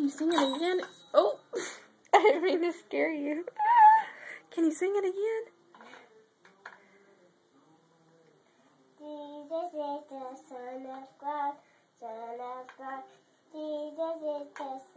you sing it again? Oh, I didn't mean to scare you. Can you sing it again? Jesus is the Son of God, Son of God. Jesus is the